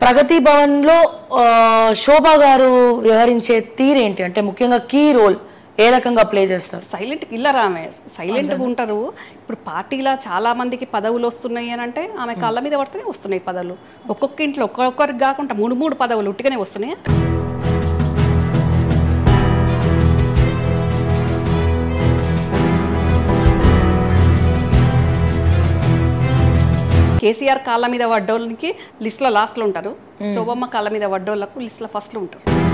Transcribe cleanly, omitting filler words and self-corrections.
ప్రగతి భవన్లో శోభా గారు వ్యవహరించే తీరేంటి అంటే ముఖ్యంగా కీ రోల్ ఏ రకంగా ప్లే చేస్తారు? సైలెంట్ కిల్లర్ ఆమె, సైలెంట్గా ఉంటారు. ఇప్పుడు పార్టీలో చాలా మందికి పదవులు వస్తున్నాయి అని అంటే ఆమె కాళ్ళ మీద పడితేనే వస్తున్నాయి పదవులు. ఒక్కొక్క ఇంట్లో ఒక్కొక్కరికి కాకుండా మూడు పదవులు ఉట్టిగానే వస్తున్నాయి. కేసీఆర్ కాళ్ళ మీద పడ్డోళ్ళకి లిస్ట్లో లాస్ట్లో ఉంటారు, శోభమ్మ కాళ్ళ మీద పడ్డోళ్ళకు లిస్ట్లో ఫస్ట్లో ఉంటారు.